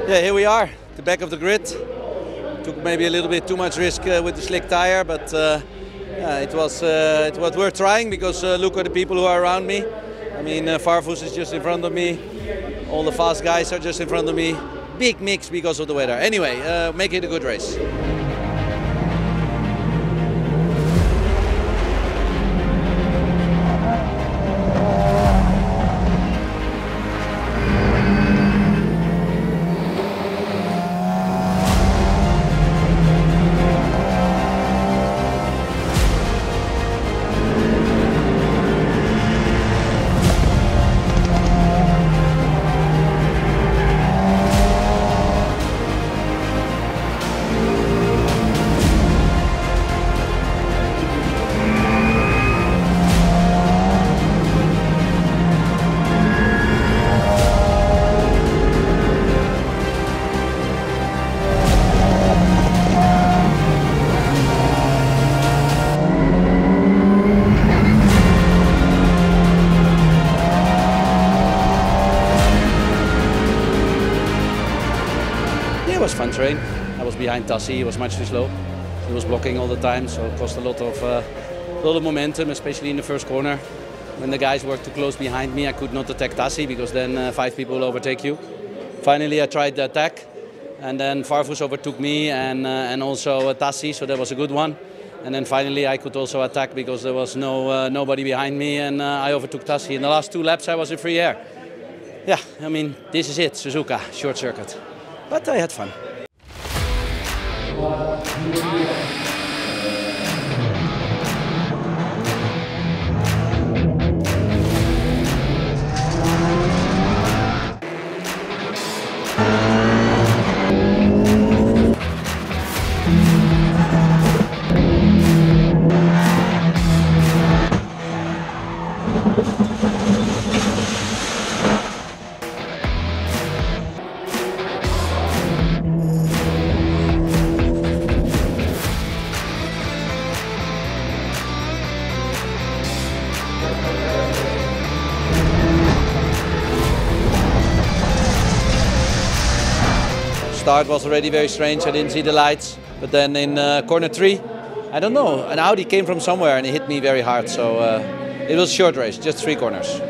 Yeah, here we are, the back of the grid. Took maybe a little bit too much risk with the slick tire, but it was worth trying because look at the people who are around me. I mean, Farfus is just in front of me. All the fast guys are just in front of me. Big mix because of the weather. Anyway, make it a good race. It was fun train. I was behind Tassi, he was much too slow. He was blocking all the time, so it cost a lot of momentum, especially in the first corner. When the guys were too close behind me, I could not attack Tassi because then 5 people will overtake you. Finally, I tried the attack, and then Farfus overtook me and also Tassi, so that was a good one. And then finally, I could also attack because there was nobody behind me, and I overtook Tassi. In the last 2 laps, I was in free air. Yeah, I mean, this is it, Suzuka, short circuit. But I had fun. Start was already very strange, I didn't see the lights, but then in corner 3, I don't know, an Audi came from somewhere and it hit me very hard, so it was a short race, just 3 corners.